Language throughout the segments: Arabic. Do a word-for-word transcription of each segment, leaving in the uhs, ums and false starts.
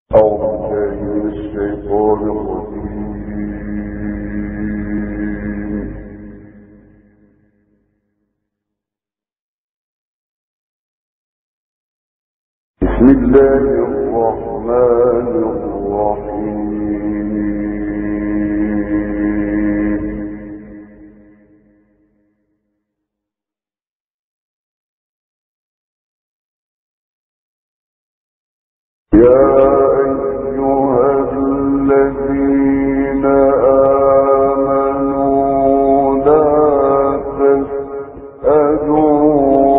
بسم الله الرحمن الرحيم. يا أيها الذين آمنوا لا تسألوا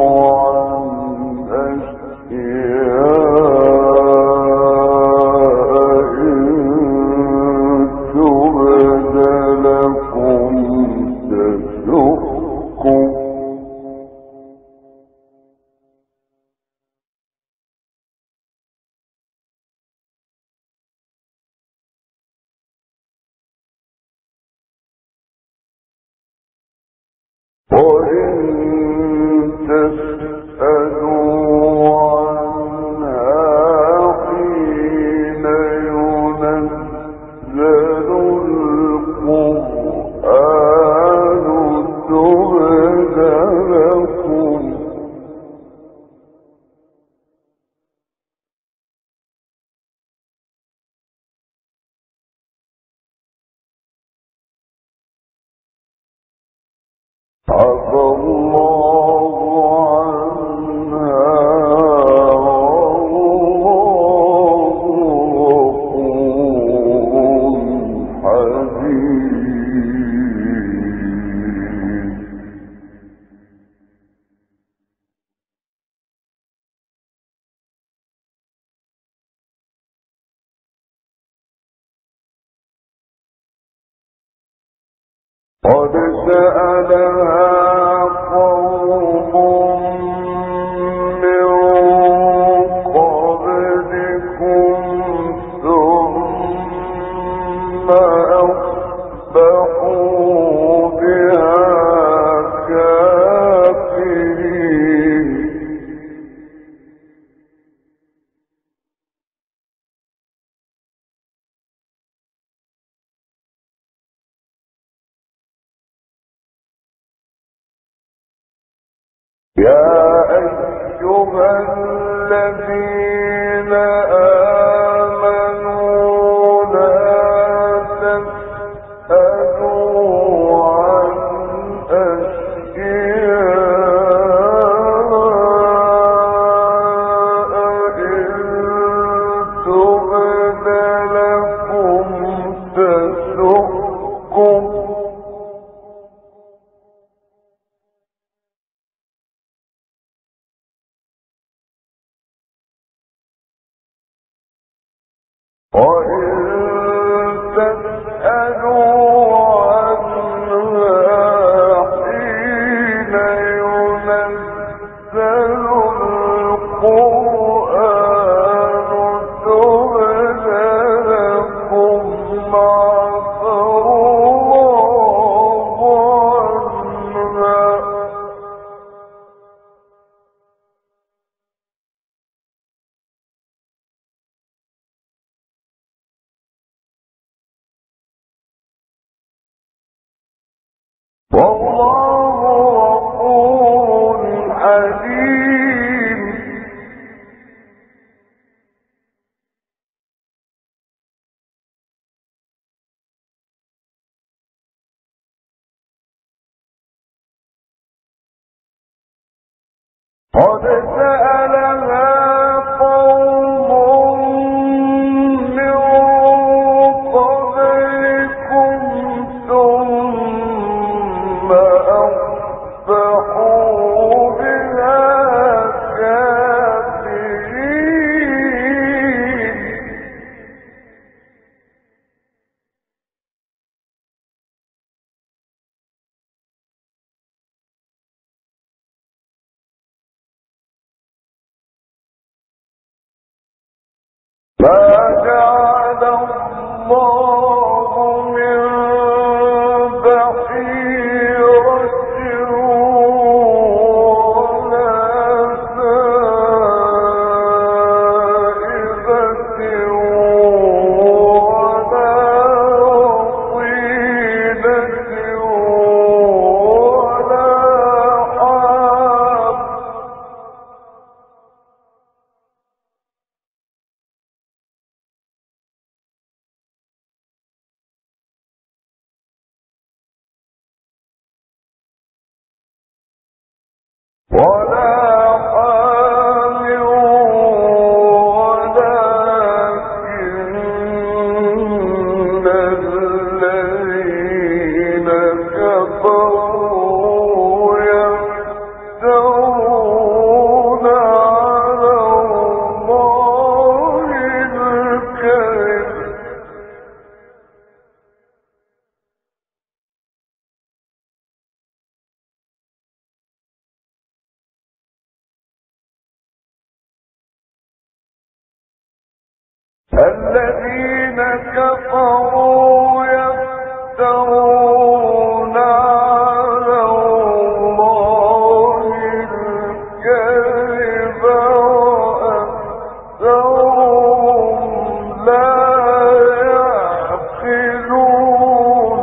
وإن تسألوا عنها حين ينزل القرآن تبد لكم عفى الله عنها والله غفور حليم. قد سألها قوم من قبلكم ثم أصبحوا بها كافرين. يا أيها الذين آمنوا لا تسألوا عن أشياء إن تبد لكم تسؤكم وإن تسألوا عنها حين ينزل القرآن تبد لكم عفى الله عنها والله غفور حليم. قد سألها قوم من قبلكم ثم أصبحوا بها كافرين. ما جعل الله من بحيرة ولا سائبة الذين كفروا يفترون على الله الكذب وأكثرهم لا يعقلون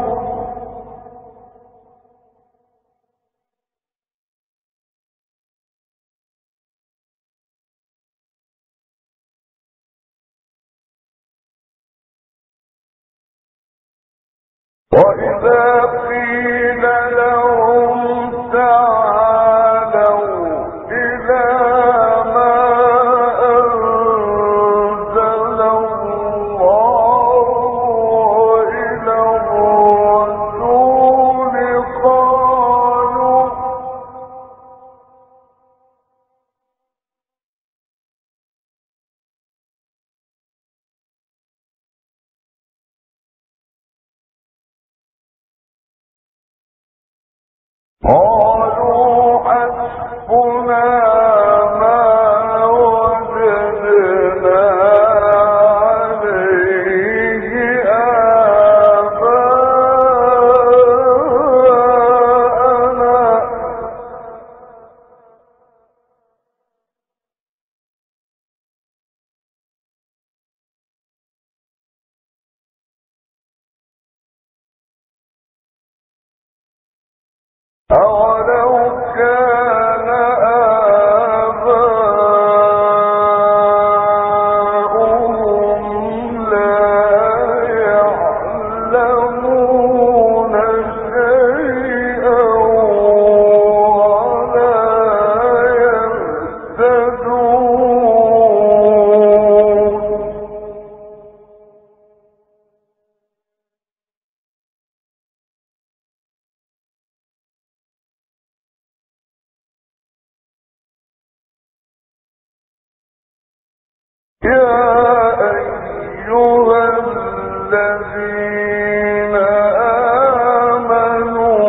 وإذا قيل لهم تعالوا إلى ما أنزل الله وإلى الرسول قالوا قالوا حسبنا ما وجدنا عليه آباءنا أولو كان آباؤهم لا يعلمون شيئا ولا يهتدون يا أيها الذين آمنوا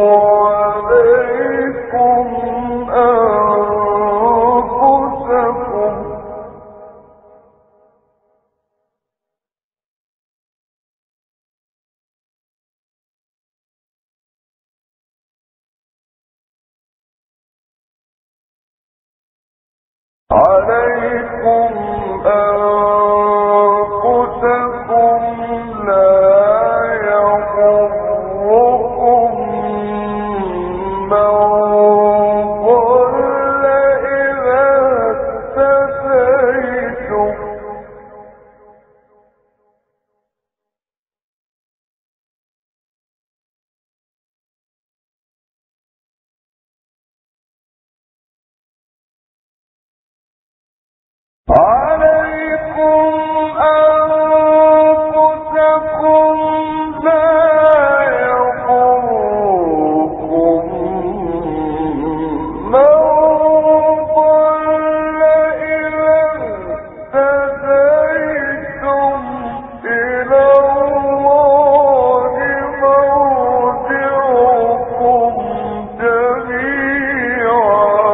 عليكم أنفسكم عليكم أنفسكم لا يضركم من ضل إذا اهتديتم عليكم أنفسكم لا يضركم من ضل إذا اهتديتم إلى الله مرجعكم جميعا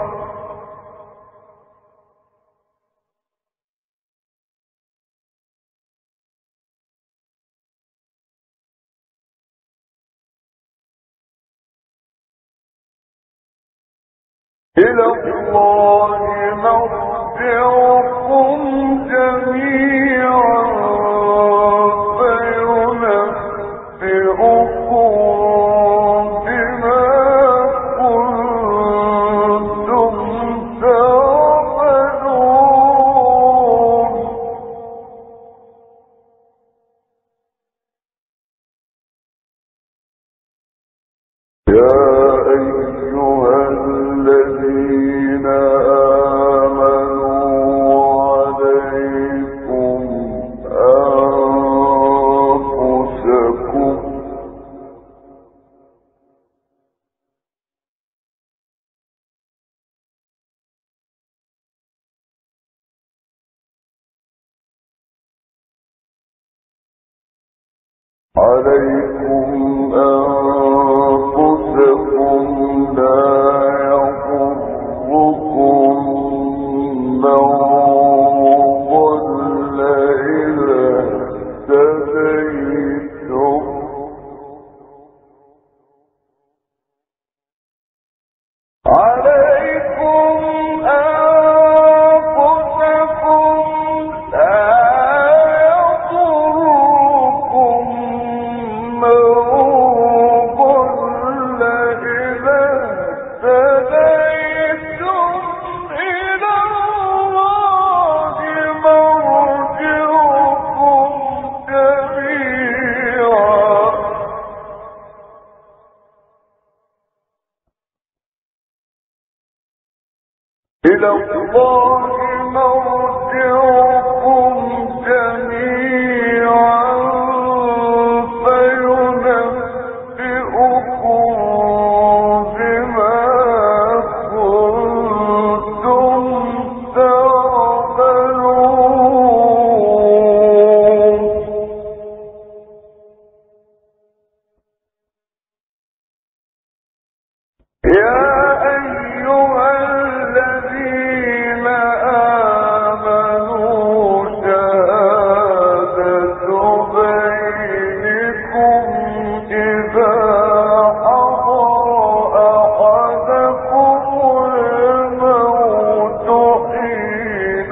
إلى الله مرجعكم جميعا فينبئكم بما كنتم تعملون يا أيها الذين عليكم أنفسكم لا يضركم من ضل إذا اهتديتم عليكم أنفسكم لا يضركم من ضل إذا اهتديتم إلى الله مرجعكم جميعا إلى الله مرجعكم جميعا فينبئكم بما كنتم تعملون يا أيها الذين آمنوا شهادة بينكم إذا حضر أحدكم الموت حين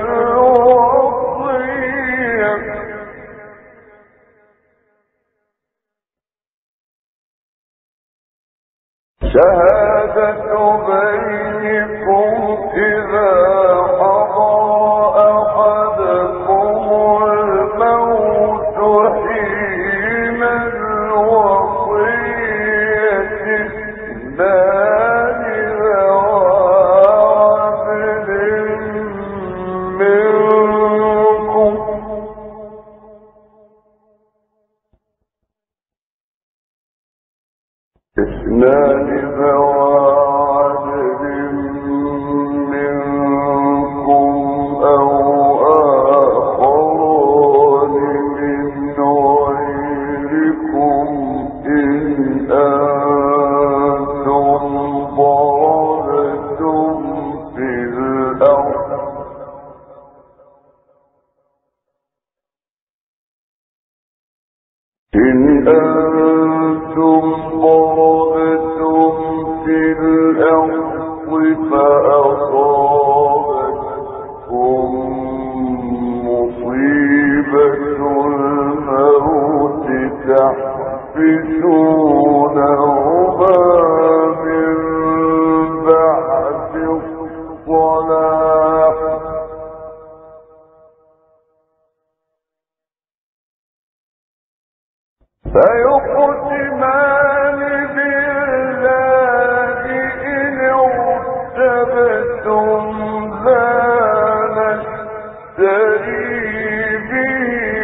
الوصية شهادة بينكم إذا حضر أحدكم الموت حين الوصية اثنان ذوى عدل منكم اثنان ذوى عدل منكم أو آخران من غيركم إن أنتم ضربتم في الأرض إن أنتم ضربتم في الأرض فأصابتكم مصيبة الموت تحبسونهما من بعد الصلاة فيقسمان بالله إن ارتبتم لا نشتري به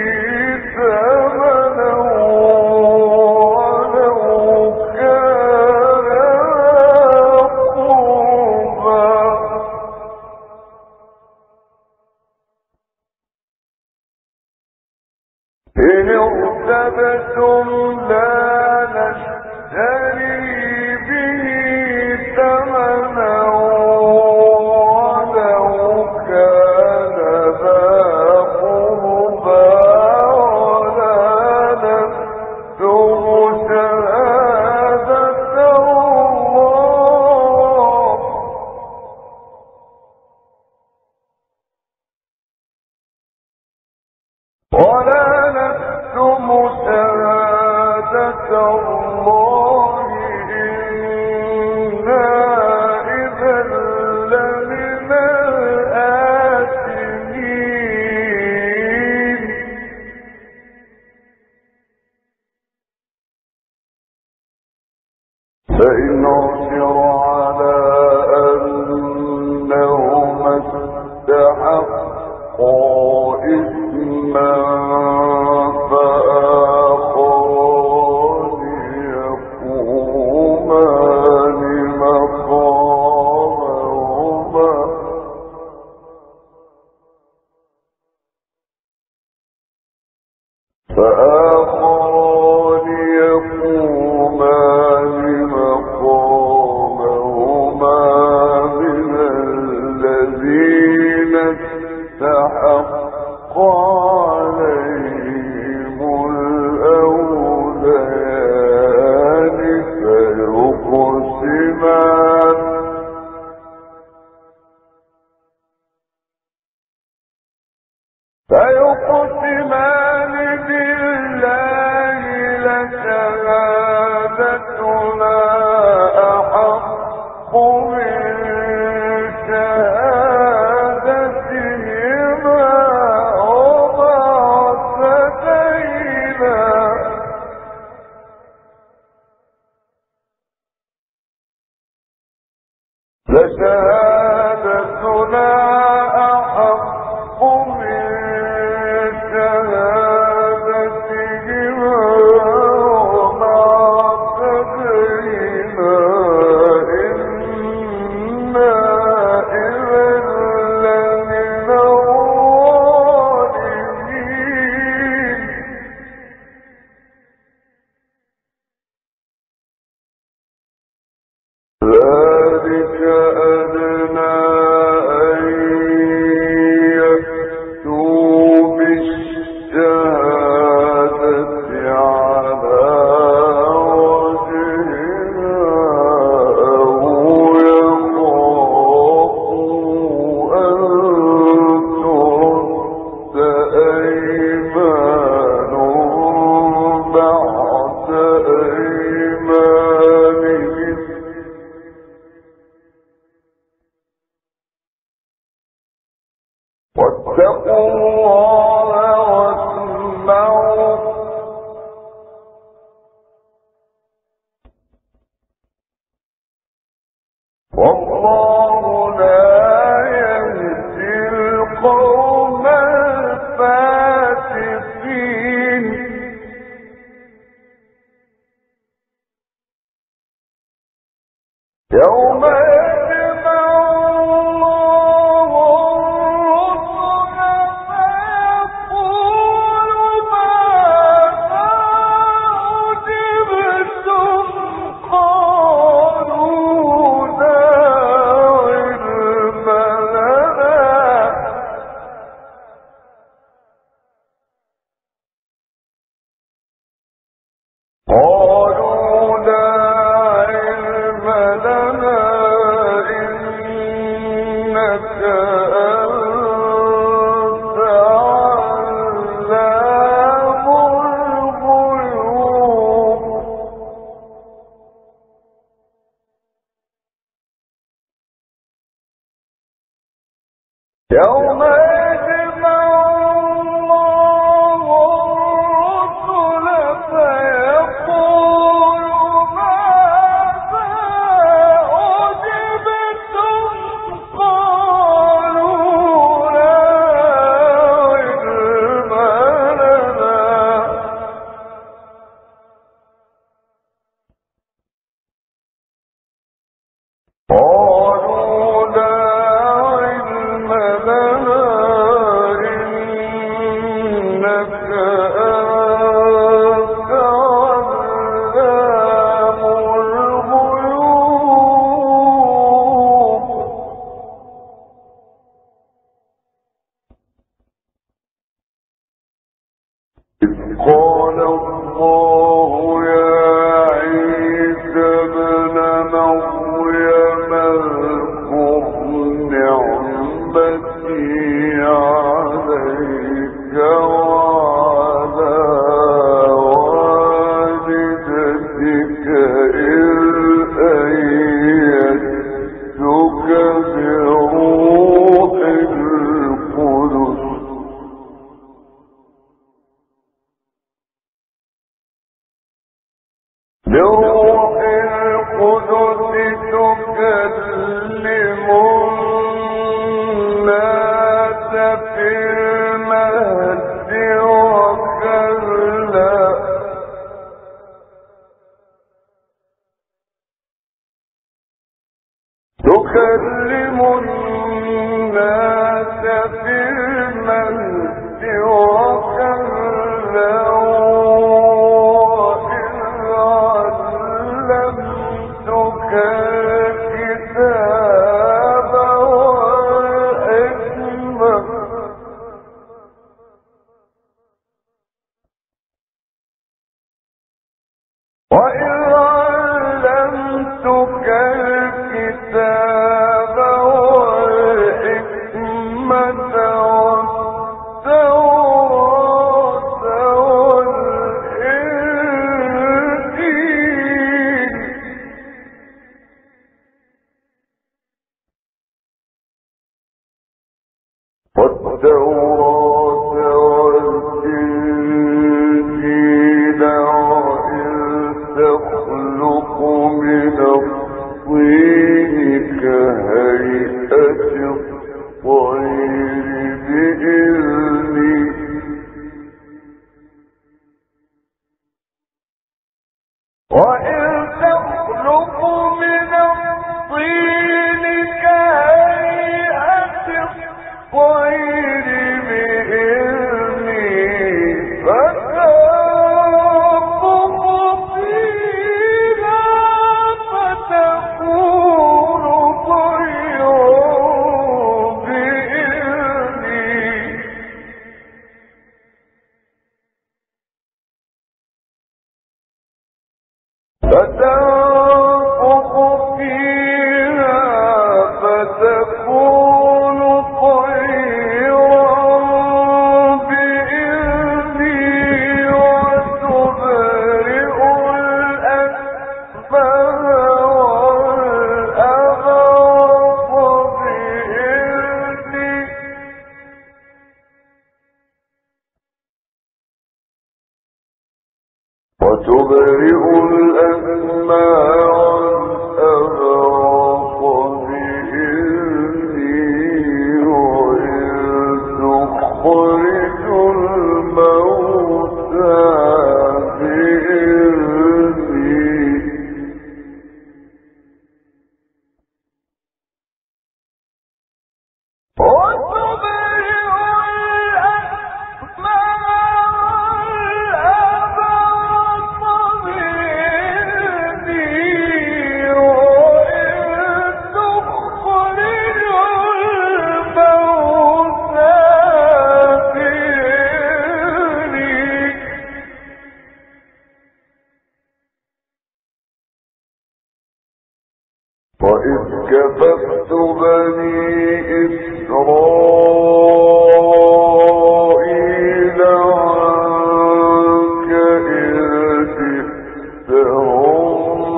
ثمنا ولو كان قربا إن ارتبتم لا نشتري به ثمنا ولو كان ذا قربى ولا نكتم شهادة الله ولا نكتم شهادة الله إنا إذا لمن الآثمين فإن عثر على أنهما استحقا إثما فآخران يقومان مقامهما فآخران فيقسمان بالله لشهادتنا أحق من شهادتهما وما اعتدينا لشهادتنا أحق من شهادتهما وما اعتدينا إنا إذا لمن الظالمين ذلك أدنى أن يأتوا بالشهادة على وجهها أو يخافوا أن ترد أيمان بعد أيمانهم واتقوا الله واسمعوا والله لا يهدي القوم الفاسقين يوم يجمع الله قالوا لا علم لنا إنك أنت علام الغيوب يوم يجمع الله الرسل فيقول ماذا أجبتم قالوا لا علم لنا قالوا لا علم لنا إنك أنت علام الغيوب إذ قال الله يا عيسى ابن مريم اذكر نعمتي عليك وعلى والدتك إذ أيدتك بروح القدس بروح القدس تكلم الناس في المهد وكهلا تكلم الناس في المهد وكهلا وإذ فتنفخ فيها فتكون طيرا بإذني وتبرئ الأكمه والأبرص بإذني وتبرئ الأكمه والأبرص بإذني وتخرج الموتى بإذني وإذ كففت بني إسرائيل عنك إذ جئتهم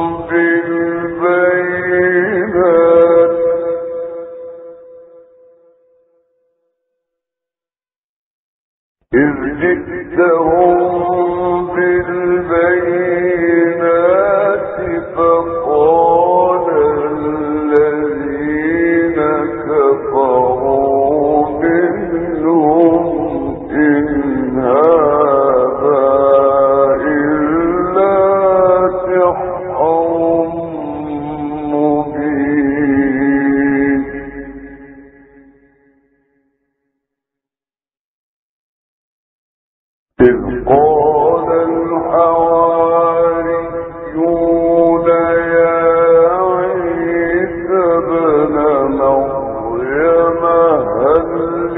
بالبينات إذ جئتهم بالبينات فقال الذين كفروا منهم إن هذا إلا سحر مبين إذ قال الحواريون يا عيسى ابن مريم هل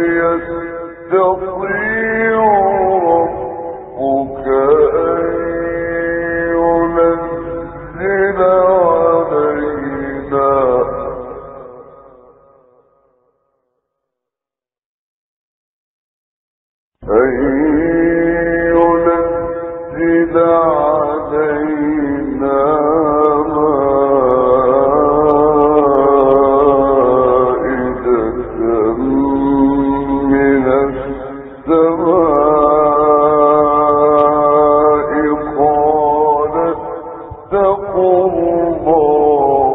يستطيع ربك أن ينزل علينا أن ينزل علينا مائدة من السماء قال اتقوا الله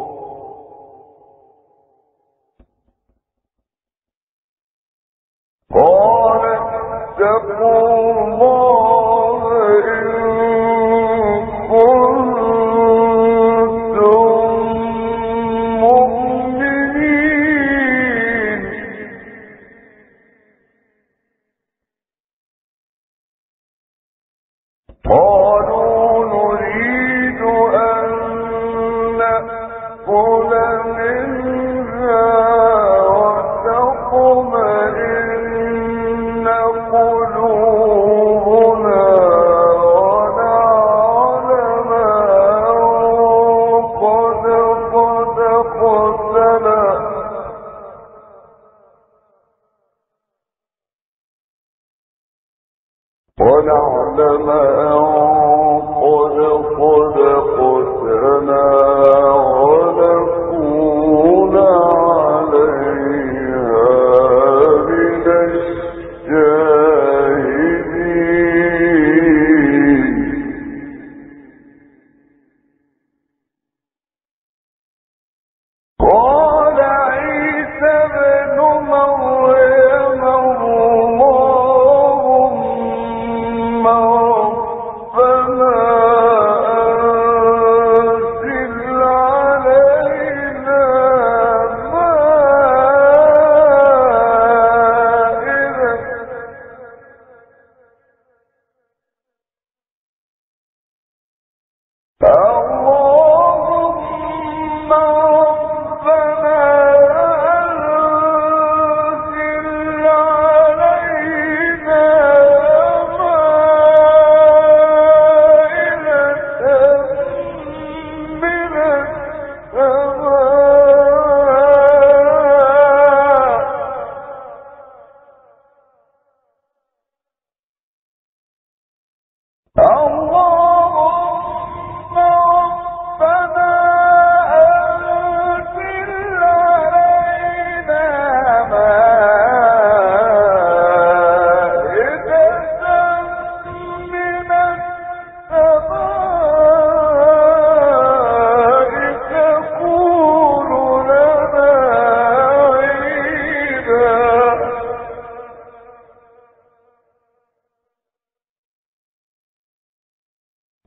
قال اتقوا الله إن كنتم مؤمنين قالوا نريد أن نأكل منها وتطمئن قلوبنا ونعلم أن قد صدقتنا ونعلم أن قد صدقتنا ونكون عليها من الشاهدين قال عيسى ابن مريم اللهم ربنا أنزل علينا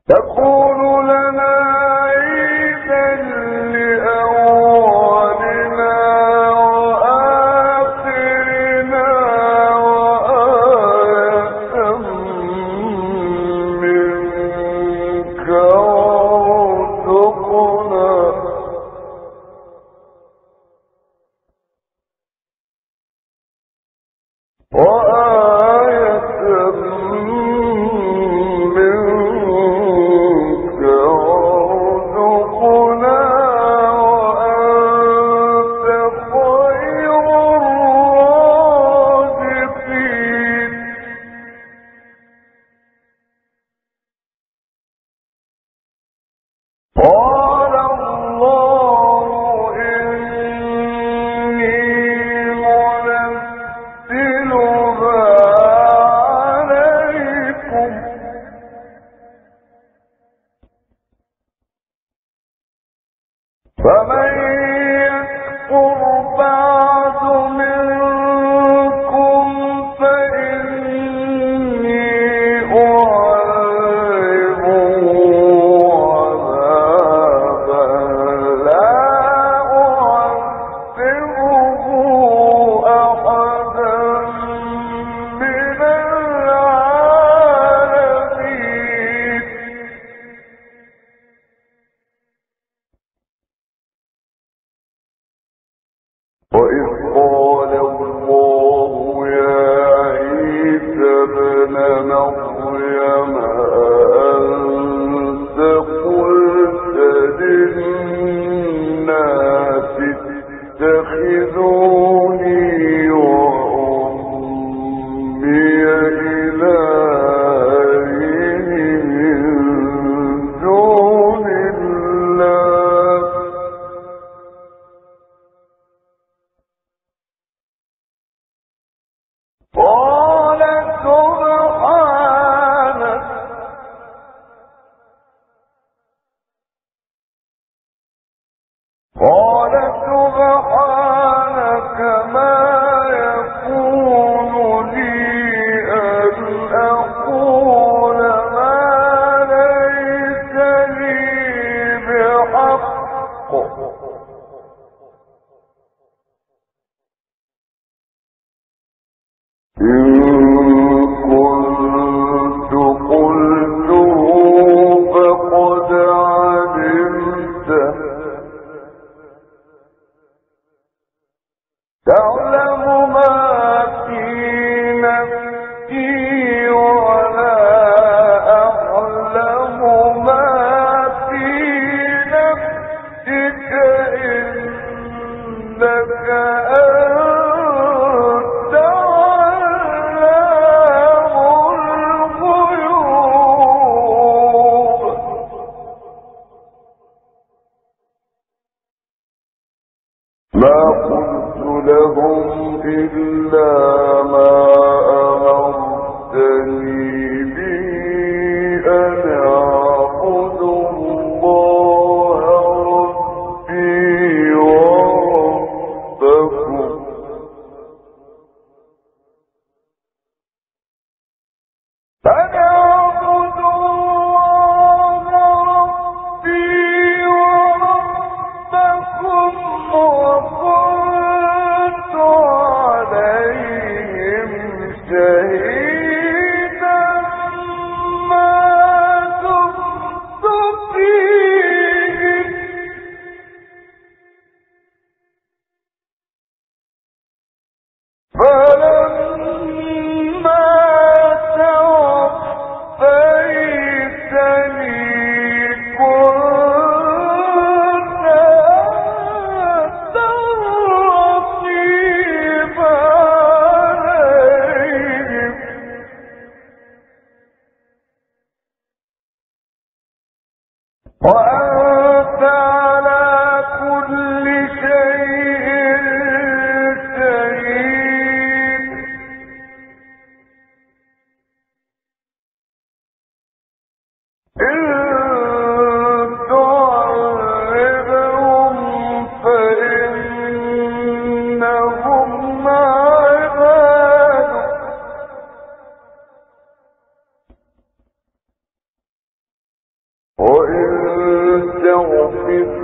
تكون لنا عيدا لأولنا وآخرنا وآية منك وارزقنا وآية منك وارزقنا وأنت خير الرازقين. قال الله إني منزلها عليكم فمن يكفر بعد منكم فإني أعذبه عذابا لا أعذبه أحدا من العالمين. وإذ قال الله يا عيسى ابن مريم أأنت قلت للناس اتخذوني وأمي إلهين من دون الله قال سبحانك قال سبحانك ما يكون لي أن أقول ما ليس لي بحق إن كنت قلته فقد علمته تعلم ما في نفسي ولا أعلم ما في نفسك إنك أنت علام الغيوب. ما قلت لهم إلا ما أمرتني به أن أعبدوا الله ربي وربكم أن أعبدوا الله ربي وربكم وكنت عليهم شهيدا ما دمت فيهم فلما توفيتني كنت أنت الرقيب عليهم وأنت على كل شيء شهيد. إن تعذبهم فإنهم عبادك إذ